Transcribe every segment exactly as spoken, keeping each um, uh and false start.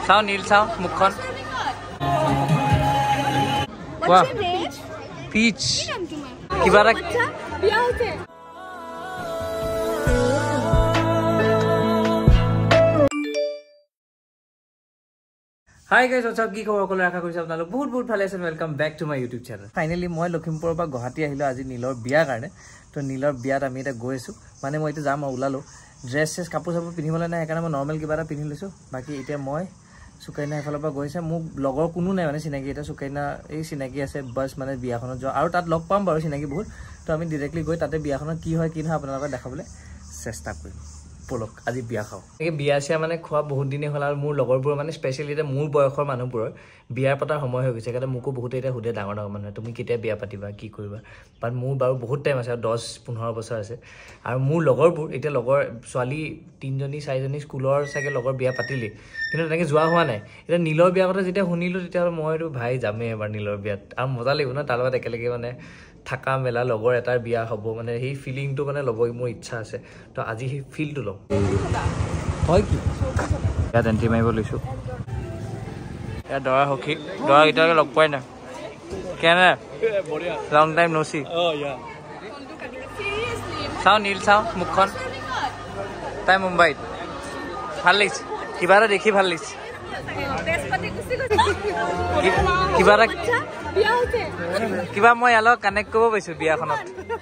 চাও নীল চাও মুখখন কোৱা পিচ কিবা এটা বিয়া হৈছে Hi guys, what's up? কি খবৰ সকলো আশা কৰিছো আপোনালোক বহুত বহুত ভালে আছেন welcome back to my YouTube channel finally মই লখিমপুৰৰ পৰা গুৱাহাটী আহিলো আজি নীলৰ বিয়াৰ কাৰণে তো নীলৰ বিয়াত আমি এটা গৈ আছো মানে মই এটা যাম ওলালো ড্ৰেছ চেছ কাপোৰ চাপোৰ পিন্ধিবলৈ নাই সেইকাৰণে মই নৰ্মেল কিবা এটা পিন্ধি লৈছো বাকি এতিয়া মই সুকৈনা এফালৰ পৰা গৈছে মোক লগৰ কোনো নাই মানে চিনাকি এটা সুকৈনা এই চিনাকি আছে বাস মানে বিয়াখনত যোৱা আৰু তাত লগ পাম বাৰু চিনাকি বহুত তো আমি ডাইৰেক্টলি গৈ তাতে বিয়াখনত কি হয় কি নহয় আপোনালোকক দেখাবলৈ চেষ্টা কৰিম পলক আজি বিয়া খাও এই বিয়া চিয়া মানে খোৱা বহুত দিনে হল আৰু মোৰ লগৰবোৰ মানে স্পেশালি এটা মোৰ বয়সৰ মানুহবোৰৰ বিয়াৰ পতাৰ সময় হৈ গৈছে কাৰণ মোকো বহুত এটা হুদে ডাঙৰ ডাঙৰ মানুহ তুমি কেতিয়া বিয়া পাতিবা কি কৰিবা বাট মোৰ বাৰু বহুত টাইম আছে দহ পোন্ধৰ বছৰ আছে আৰু মোৰ লগৰবোৰ এতিয়া লগৰ ছোৱালী তিনজনী চাৰিজনী স্কুলৰ চাগে লগৰ বিয়া পাতিলি কিন্তু তেনেকে যোৱা হোৱা নাই এটা নীলৰ বিয়া কথা যেতিয়া শুনিলো তেতিয়া মইতো ভাই যামে এবাৰ নীলৰ বিয়াত আৰু মজা লাগিব না তাৰ লগত একেলগে মানে থাকা মেলা লগৰ এটাৰ বিয়া হ'ব মানে সেই ফিলিংটো মানে ল'ব মোৰ ইচ্ছা আছে তো আজি সেই ফিলটো লওঁ হয় কি ইয়াত এণ্ট্ৰি মাৰিব লৈছোঁ ইয়াত দৰা সখী দৰা এতিয়ালৈকে লগ পোৱাই নাই কেনে লং টাইম নচি চাওঁ নীল চাওঁ মুখখন তাই মুম্বাইত ভাল লাগিছে কিবা এটা দেখি ভাল লাগিছে কিবা এটা কিবা মই ইয়াৰ লগত কানেক্ট কৰিব পাৰিছো বিয়াখনত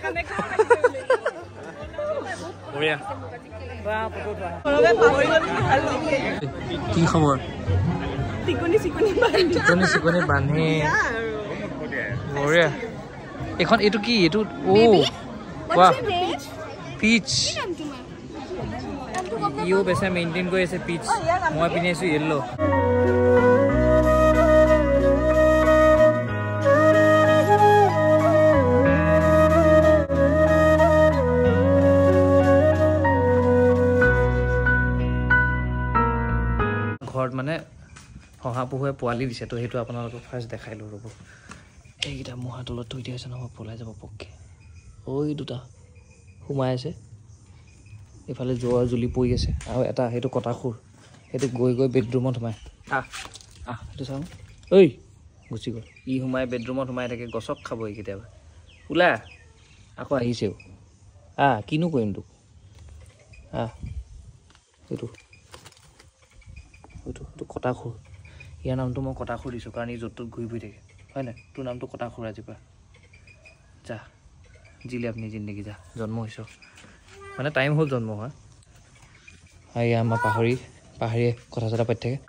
কি খবৰ টিকনি চিকনি বান্ধি বঢ়িয়া এখন এইটো কি এইটো অ কোৱা পিচ ইও বেচা মেইনটেইন কৰি আছে পিচ মই পিন্ধি আছো য়েল্লো ঘৰত মানে শহাপহুৱে পোৱালি দিছে তো সেইটো আপোনালোকক ফাৰ্ষ্ট দেখাই লওঁ ৰ'ব এইকেইটা মহা তলত থৈ দিয়া আছে নহয় পলাই যাব পক্ষে ঐ দুটা সোমাই আছে এইফালে জোৱাৰ জুলি পৰি আছে আৰু এটা সেইটো কটাখুৰ সেইটো গৈ গৈ বেডৰুমত সোমাই আহ আহ সেইটো চাওঁ ঐ গুচি গ'ল ই সোমাই বেডৰুমত সোমাই থাকে গছক খাবই কেতিয়াবা ওলা আকৌ আহিছেও আহ কিনো কৰিম তোক আহ সেইটো সেইটো সেইটো কটাখুৰ ইয়াৰ নামটো মই কটাখুৰ দিছোঁ কাৰণ ই য'ত ত'ত ঘূৰি ফুৰি থাকে হয় নাই তোৰ নামটো কটাখুৰ আজিৰ পৰা যা জিলে আপুনি জিন্দগী যা জন্ম হৈছ মানে টাইম হ'ল জন্ম হোৱা হয় আমাৰ পাহৰি পাহাৰীয়ে কথা চথা পাতি থাকে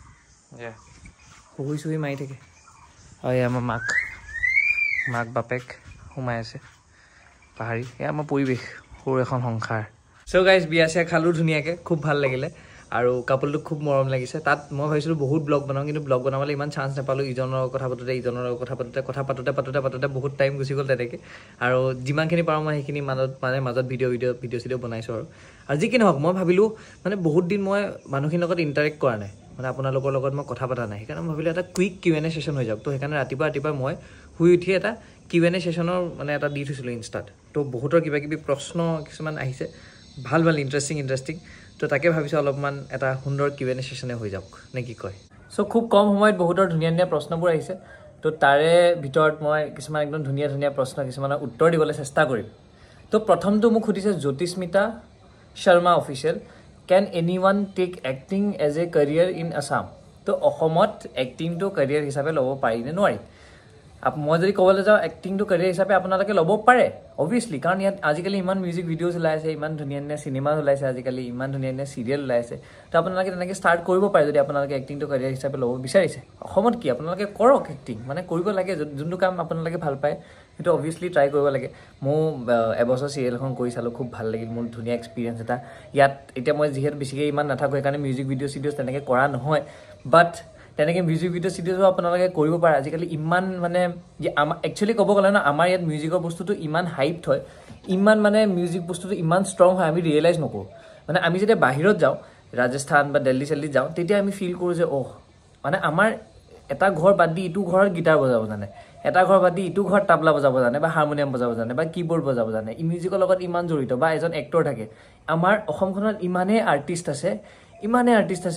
শুই চুই মাৰি থাকে হয় আমাৰ মাক মাক বাপেক সোমাই আছে পাহাৰী এয়া আমাৰ পৰিৱেশ সৰু এখন সংসাৰ চ' গাইজ বিয়া চিয়া খালোঁ ধুনীয়াকৈ খুব ভাল লাগিলে আৰু কাপোলটোক খুব মৰম লাগিছে তাত মই ভাবিছিলোঁ বহুত ব্লগ বনাওঁ কিন্তু ব্লগ বনাবলৈ ইমান চান্স নাপালোঁ ইজনৰ কথা পাতোঁতে ইজনৰ কথা পাতোঁতে কথা পাতোঁতে পাতোঁতে পাতোঁতে বহুত টাইম গুচি গ'ল তেনেকৈ আৰু যিমানখিনি পাৰোঁ মই সেইখিনি মাজত মানে মাজত ভিডিঅ' ভিডিঅ' ভিডিঅ' চিডিঅ' বনাইছোঁ আৰু আৰু যি কি নহওক মই ভাবিলোঁ মানে বহুত দিন মই মানুহখিনিৰ লগত ইণ্টাৰেক্ট কৰা নাই মানে আপোনালোকৰ লগত মই কথা পতা নাই সেইকাৰণে মই ভাবিলোঁ এটা quick Q and A session হৈ যাওক তো সেইকাৰণে ৰাতিপুৱা ৰাতিপুৱা মই শুই উঠি এটা কিউ এন এ ছেশ্যনৰ মানে এটা দি থৈছিলোঁ ইনষ্টাত তো বহুতৰ কিবা কিবি প্ৰশ্ন কিছুমান আহিছে ভাল ভাল ইণ্টাৰেষ্টিং ইণ্টাৰেষ্টিং তো তাকে ভাবিছোঁ অলপমান এটা সুন্দৰ কিউ এন এ ছেশ্যনে হৈ যাওক নে কি কয় চ' খুব কম সময়ত বহুতৰ ধুনীয়া ধুনীয়া প্ৰশ্নবোৰ আহিছে তো তাৰে ভিতৰত মই কিছুমান একদম ধুনীয়া ধুনীয়া প্ৰশ্ন কিছুমানৰ উত্তৰ দিবলৈ চেষ্টা কৰিম তো প্ৰথমটো মোক সুধিছে জ্যোতিস্মিতা শৰ্মা অফিচিয়েল কেন এনি ওৱান take acting as a career in Assam তো অসমত এক্টিংটো কেৰিয়াৰ হিচাপে ল'ব পাৰি নে নোৱাৰি মই যদি ক'বলৈ যাওঁ এক্টিংটো কেৰিয়াৰ হিচাপে আপোনালোকে ল'ব পাৰে অভিয়াছলি কাৰণ ইয়াত আজিকালি ইমান মিউজিক ভিডিঅ'জ ওলাই আছে ইমান ধুনীয়া ধুনীয়া চিনেমা ওলাইছে আজিকালি ইমান ধুনীয়া ধুনীয়া চিৰিয়েল ওলাইছে তো আপোনালোকে তেনেকৈ ষ্টাৰ্ট কৰিব পাৰে যদি আপোনালোকে এক্টিংটো কেৰিয়াৰ হিচাপে ল'ব বিচাৰিছে অসমত কি আপোনালোকে কৰক এক্টিং মানে কৰিব লাগে যোনটো কাম আপোনালোকে ভাল পায় সেইটো অভিয়াছলি ট্ৰাই কৰিব লাগে মই এবছৰ চিৰিয়েল এখন কৰি চালোঁ খুব ভাল লাগিল মোৰ ধুনীয়া এক্সপিৰিয়েঞ্চ এটা ইয়াত এতিয়া মই যিহেতু বেছিকৈ ইমান নাথাকোঁ সেইকাৰণে মিউজিক ভিডিঅ' চিডিঅ'জ তেনেকৈ কৰা নহয় বাট তেনেকৈ মিউজিক ভিডিঅ' চিডিঅ'জো আপোনালোকে কৰিব পাৰে আজিকালি ইমান মানে আমাৰ একচুৱেলি ক'ব গ'লে ন আমাৰ ইয়াত মিউজিকৰ বস্তুটো ইমান হাইপড হয় ইমান মানে মিউজিক বস্তুটো ইমান ষ্ট্ৰং হয় আমি ৰিয়েলাইজ নকৰোঁ মানে আমি যেতিয়া বাহিৰত যাওঁ ৰাজস্থান বা দিল্লী চেল্লিত যাওঁ তেতিয়া আমি ফিল কৰোঁ যে অহ মানে আমাৰ এটা ঘৰ বাদ দি ইটো ঘৰত গিটাৰ বজাব জানে এটা ঘৰ বাদ দি ইটো ঘৰত তাবলা বজাব জানে বা হাৰমনিয়াম বজাব জানে বা কিবৰ্ড বজাব জানে ই মিউজিকৰ লগত ইমান জড়িত বা এজন এক্টৰ থাকে আমাৰ অসমখনত ইমানেই আৰ্টিষ্ট আছে ইমানেই আৰ্টিষ্ট আছে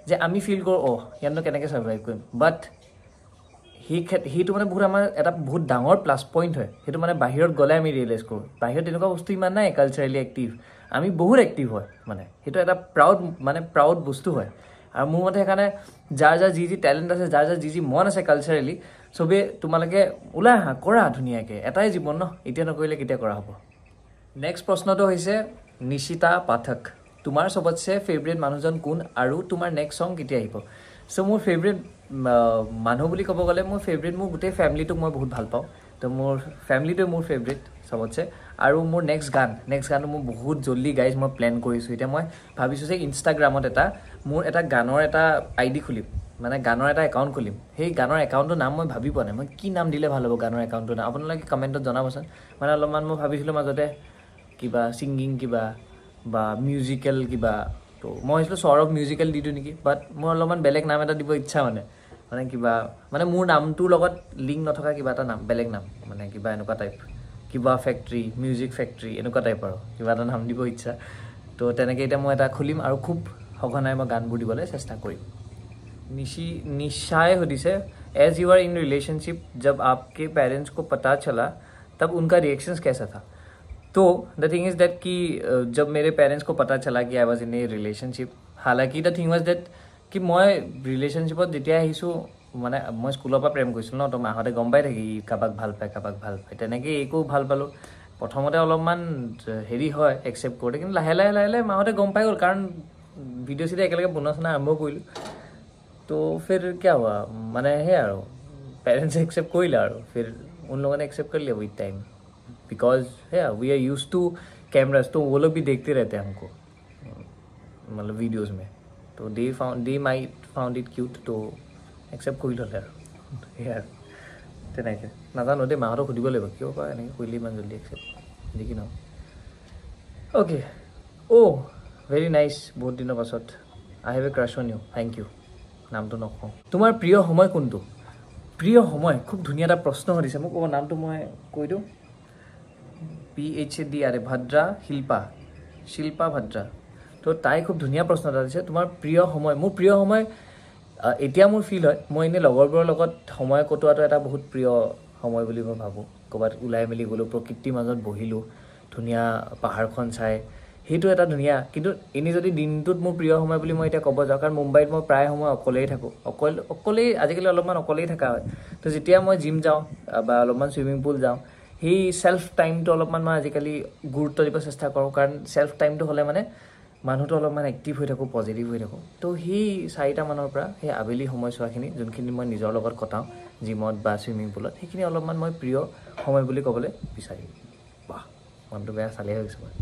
যে আমি ফিল কৰোঁ অ' ইয়াতনো কেনেকৈ ছাৰ্ভাইভ কৰিম বাট সেই সেইটো মানে বহুত আমাৰ এটা বহুত ডাঙৰ প্লাছ পইণ্ট হয় সেইটো মানে বাহিৰত গ'লে আমি ৰিয়েলাইজ কৰোঁ বাহিৰত তেনেকুৱা বস্তু ইমান নাই কালচাৰেলি এক্টিভ আমি বহুত এক্টিভ হয় মানে সেইটো এটা প্ৰাউড মানে প্ৰাউড বস্তু হয় আৰু মোৰ মতে সেইকাৰণে যাৰ যাৰ যি যি টেলেণ্ট আছে যাৰ যাৰ যি যি মন আছে কালচাৰেলি চবেই তোমালোকে ওলাই আহা কৰা ধুনীয়াকৈ এটাই জীৱন ন এতিয়া নকৰিলে কেতিয়া কৰা হ'ব নেক্সট প্ৰশ্নটো হৈছে নিশিতা পাঠক তোমাৰ চবতছে ফেভৰেট মানুহজন কোন আৰু তোমাৰ নেক্সট ছং কেতিয়া আহিব চ' মোৰ ফেভৰেট মানুহ বুলি ক'ব গ'লে মোৰ ফেভৰেট মোৰ গোটেই ফেমিলিটোক মই বহুত ভাল পাওঁ তো মোৰ ফেমিলিটোৱে মোৰ ফেভৰেট চবতছে আৰু মোৰ নেক্সট গান নেক্সট গানটো মোৰ বহুত জল্দি গাইজ মই প্লেন কৰিছোঁ এতিয়া মই ভাবিছোঁ যে ইনষ্টাগ্ৰামত এটা মোৰ এটা গানৰ এটা আই ডি খুলিম মানে গানৰ এটা একাউণ্ট খুলিম সেই গানৰ একাউণ্টটোৰ নাম মই ভাবি পোৱা নাই মই কি নাম দিলে ভাল হ'ব গানৰ একাউণ্টটোৰ নাম আপোনালোকে কমেণ্টত জনাবচোন মানে অলপমান মই ভাবিছিলোঁ মাজতে কিবা ছিংগিং কিবা বা মিউজিকেল কিবা তো মই ভাবিছিলোঁ সৌৰভ মিউজিকেল দি দিওঁ নেকি বাট মোৰ অলপমান বেলেগ নাম এটা দিব ইচ্ছা মানে মানে কিবা মানে মোৰ নামটোৰ লগত লিংক নথকা কিবা এটা নাম বেলেগ নাম মানে কিবা এনেকুৱা টাইপ কিবা ফেক্টৰী মিউজিক ফেক্টৰী এনেকুৱা টাইপ আৰু কিবা এটা নাম দিব ইচ্ছা তো তেনেকৈ এতিয়া মই এটা খুলিম আৰু খুব সঘনাই মই গানবোৰ দিবলৈ চেষ্টা কৰিম निशी निशाए सुधिसे as you are in relationship जब आपके पेरेंट्स को पता चला तब उनका रिएक्शंस कैसा था तो द थिंग इज दैट कि जब मेरे पेरेंट्स को पता चला कि I was in a relationship हालांकि द थिंग वाज दैट कि मैं रिलेशनशिपत যেতিয়া আহিছো মানে মই স্কুলৰ পৰা প্ৰেম কৰিছিলোঁ ন তো মাহঁতে গম পাই থাকি কাবাক ভাল পায় কাবাক ভাল পায় তেনেকৈ একো ভাল পালোঁ প্ৰথমতে অলপমান হেৰি হয় একচেপ্ট কৰোঁতে কিন্তু লাহে লাহে লাহে লাহে মাহঁতে গম পাই গ'ল কাৰণ ভিডিঅ' চিডিঅ' একেলগে বনোৱা চনা আৰম্ভ কৰিলোঁ तो फिर क्या हुआ मैंने है यार पेरेंट्स एक्सेप्ट कर लिया यार फिर उन लोगों ने एक्सेप्ट कर लिया विद टाइम बिकॉज है we are used to cameras तो वो लोग भी देखते रहते हैं हमको मतलब वीडियोस में तो they found they might found it cute तो एक्सेप्ट कर लिया यार यार তেনেকৈ নাজানো দেই মাহঁতক সুধিব লাগিব কিয় কয় এনেকৈ কৰিলে ইমান জল্দি একচেপ্ট দেখি ন অ'কে অ' ভেৰি নাইচ বহুত দিনৰ পাছত I have a crush on you thank you নামটো নকওঁ তোমাৰ প্ৰিয় সময় কোনটো প্ৰিয় সময় খুব ধুনীয়া এটা প্ৰশ্ন সুধিছে মোক ক'ব নামটো মই কৈ দিওঁ পি এইচ ডি আৰে ভাদ্ৰা শিল্পা শিল্পা ভাদ্ৰা তো তাই খুব ধুনীয়া প্ৰশ্ন এটা দিছে তোমাৰ প্ৰিয় সময় মোৰ প্ৰিয় সময় এতিয়া মোৰ ফিল হয় মই এনেই লগৰবোৰৰ লগত সময় কটোৱাটো এটা বহুত প্ৰিয় সময় বুলি মই ভাবোঁ ক'ৰবাত ওলাই মেলি গ'লোঁ প্ৰকৃতিৰ মাজত বহিলোঁ ধুনীয়া পাহাৰখন চাই সেইটো এটা ধুনীয়া কিন্তু এনেই যদি দিনটোত মোৰ প্ৰিয় সময় বুলি মই এতিয়া ক'ব যাওঁ কাৰণ মুম্বাইত মই প্ৰায় সময় অকলেই থাকোঁ অকল অকলেই আজিকালি অলপমান অকলেই থকা হয় তো যেতিয়া মই জিম যাওঁ বা অলপমান চুইমিং পুল যাওঁ সেই ছেল্ফ টাইমটো অলপমান মই আজিকালি গুৰুত্ব দিব চেষ্টা কৰোঁ কাৰণ ছেল্ফ টাইমটো হ'লে মানে মানুহটো অলপমান এক্টিভ হৈ থাকোঁ পজিটিভ হৈ থাকোঁ তো সেই চাৰিটামানৰ পৰা সেই আবেলি সময়ছোৱাখিনি যোনখিনি মই নিজৰ লগত কটাওঁ জিমত বা চুইমিং পুলত সেইখিনি অলপমান মই প্ৰিয় সময় বুলি ক'বলৈ বিচাৰিম বাহ মনটো বেয়া চালেহে হৈ গৈছে মই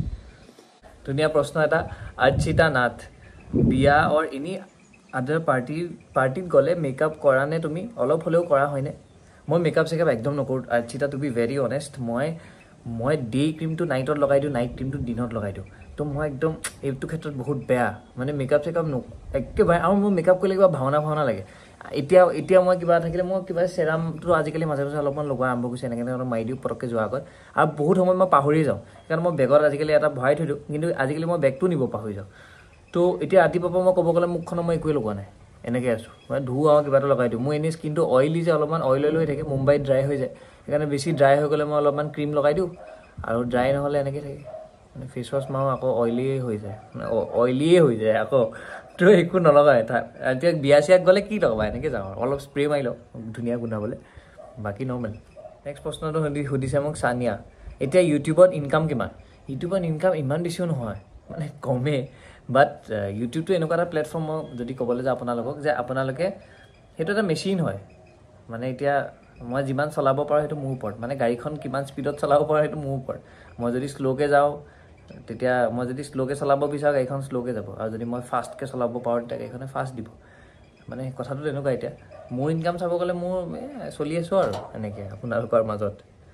ধুনীয়া প্ৰশ্ন এটা अर्चिता नाथ বিয়া और এনি আদাৰ পাৰ্টি পাৰ্টিত গ'লে মেকআপ কৰা নে তুমি অলপ হ'লেও কৰা হয়নে মই মেকআপ চেকআপ একদম নকৰোঁ Archita to be very honest মই মই ডে ক্ৰীমটো নাইটত লগাই দিওঁ নাইট ক্ৰীমটো দিনত লগাই দিওঁ তো মই একদম এইটো ক্ষেত্ৰত বহুত বেয়া মানে মেকআপ চেকআপ ন একেবাৰে আৰু মোৰ মেকআপ কৰিলে কিবা ভাওনা ভাওনা লাগে এতিয়া এতিয়া মই কিবা থাকিলে মই কিবা চেৰামটো আজিকালি মাজে মাজে অলপমান লগোৱা আৰম্ভ কৰিছোঁ এনেকৈ অলপ মাৰি দিওঁ পটককৈ যোৱাৰ আগত আৰু বহুত সময় মই পাহৰি যাওঁ কাৰণ মই বেগত আজিকালি এটা ভৰাই থৈ দিওঁ কিন্তু আজিকালি মই বেগটো নিব পাহৰি যাওঁ তো এতিয়া ৰাতিপুৱাৰ পৰা মই ক'ব গ'লে মুখখনত মই একোৱে লগোৱা নাই এনেকৈ আছোঁ মই ধুও আৰু কিবা এটা লগাই দিওঁ মোৰ এনেই স্কিনটো অইলি যে অলপমান অইল অইল হৈ থাকে মুম্বাইত ড্ৰাই হৈ যায় সেইকাৰণে বেছি ড্ৰাই হৈ গ'লে মই অলপমান ক্ৰীম লগাই দিওঁ আৰু ড্ৰাই নহ'লে এনেকৈ থাকে মানে ফেচ ৱাছ মাৰো আকৌ অইলিয়ে হৈ যায় মানে অইলিয়ে হৈ যায় আকৌ তো একো নলগাই এতিয়া বিয়া চিয়াত গ'লে কি লগাবা এনেকৈ যাওঁ অলপ স্প্ৰে মাৰি লওঁ ধুনীয়া গোন্ধাবলৈ বাকী নৰ্মেল নেক্সট প্ৰশ্নটো সুধি সুধিছে মোক চানিয়া এতিয়া ইউটিউবত ইনকাম কিমান ইউটিউবত ইনকাম ইমান বেছিও নহয় মানে কমেই বাট ইউটিউবটো এনেকুৱা এটা প্লেটফৰ্ম যদি ক'বলৈ যাওঁ আপোনালোকক যে আপোনালোকে সেইটো এটা মেচিন হয় মানে এতিয়া মই যিমান চলাব পাৰোঁ সেইটো মোৰ ওপৰত মানে গাড়ীখন কিমান স্পীডত চলাব পাৰোঁ সেইটো মোৰ ওপৰত মই যদি শ্ল'কৈ যাওঁ তেতিয়া মই যদি শ্ল'কৈ চলাব বিচাৰোঁ গাড়ীখন শ্ল'কৈ যাব আৰু যদি মই ফাষ্টকৈ চলাব পাৰোঁ তেতিয়া গাড়ীখনে ফাষ্ট দিব মানে কথাটো তেনেকুৱা এতিয়া মোৰ ইনকাম চাব গ'লে মোৰ চলি আছোঁ আৰু এনেকৈ আপোনালোকৰ মাজত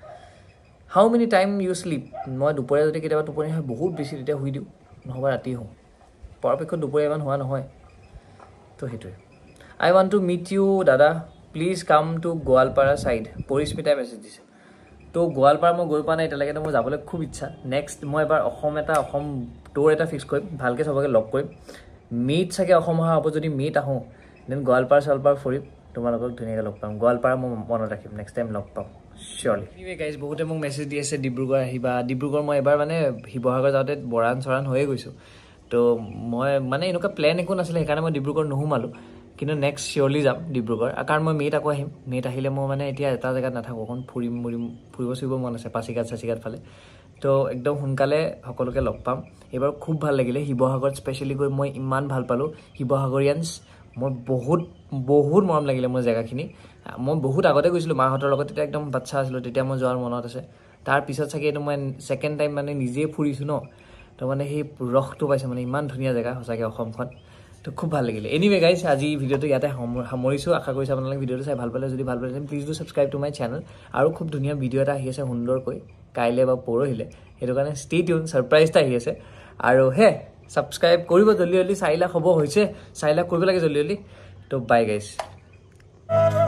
how many time you sleep মই দুপৰীয়া যদি কেতিয়াবা টোপনি হয় বহুত বেছি তেতিয়া শুই দিওঁ নহ'বা ৰাতি শুওঁ পৰাপক্ষত দুপৰীয়া ইমান হোৱা নহয় তো সেইটোৱে I want to meet you দাদা please come to Goalpara side পৰিস্মিতাই মেছেজ দিছে তো গোৱালপাৰা মই গৈ পোৱা নাই এতিয়ালৈকে মোৰ যাবলৈ খুব ইচ্ছা নেক্সট মই এবাৰ অসম এটা অসম ট'ৰ এটা ফিক্স কৰিম ভালকৈ চবকে লগ কৰিম মে'ত চাগে অসম অহা হ'ব যদি মে'ত আহোঁ দেন গোৱালপাৰা চলপাৰ ফুৰিম তোমালোকক ধুনীয়াকৈ লগ পাম গোৱালপাৰা মই মনত ৰাখিম নেক্সট টাইম লগ পাম চিয়'ৰলি এনিৱে গাইজ বহুতে মোক মেছেজ দি আছে ডিব্ৰুগড় আহিবা ডিব্ৰুগড় মই এবাৰ মানে শিৱসাগৰ যাওঁতে বৰান চৰান হৈয়ে গৈছোঁ তো মই মানে এনেকুৱা প্লেন একো নাছিলে সেইকাৰণে মই ডিব্ৰুগড় নোসোমালোঁ কিন্তু নেক্সট চিয়'ৰলি যাম ডিব্ৰুগড় কাৰণ মই মে'ত আকৌ আহিম মে'ত আহিলে মই মানে এতিয়া এটা জেগাত নাথাকোঁ অকণ ফুৰিম মুৰিম ফুৰিব চুৰিব মন আছে পাছিঘাট চাচিঘাট ফালে তো একদম সোনকালে সকলোকে লগ পাম এইবাৰ খুব ভাল লাগিলে শিৱসাগৰত স্পেচিয়েলি গৈ মই ইমান ভাল পালোঁ শিৱসাগৰীয়ানছ মই বহুত বহুত মৰম লাগিলে মোৰ জেগাখিনি মই বহুত আগতে গৈছিলোঁ মাহঁতৰ লগত তেতিয়া একদম বাচ্চা আছিলোঁ তেতিয়া মই যোৱাৰ মনত আছে তাৰপিছত চাগে এইটো মই ছেকেণ্ড টাইম মানে নিজেই ফুৰিছোঁ ন তো মানে সেই ৰসটো পাইছোঁ মানে ইমান ধুনীয়া জেগা সঁচাকৈ অসমখন তো খুব ভাল লাগিলে এনিৱে গাইজ আজি ভিডিঅ'টো ইয়াতে সামৰিছোঁ আশা কৰিছোঁ আপোনালোকে ভিডিঅ'টো চাই ভাল পালে যদি ভাল পালে please do subscribe to my channel আৰু খুব ধুনীয়া ভিডিঅ' এটা আহি আছে সুন্দৰকৈ কাইলৈ বা পৰহিলে সেইটো কাৰণে ষ্টে টিউন ছাৰপ্ৰাইজ এটা আহি আছে আৰু হে ছাবস্ক্ৰাইব কৰিব জল্দি জল্দি চাৰি লাখ হ'ব হৈছে চাৰি লাখ কৰিব লাগে জল্দি জল্দি তো বাই গাইজ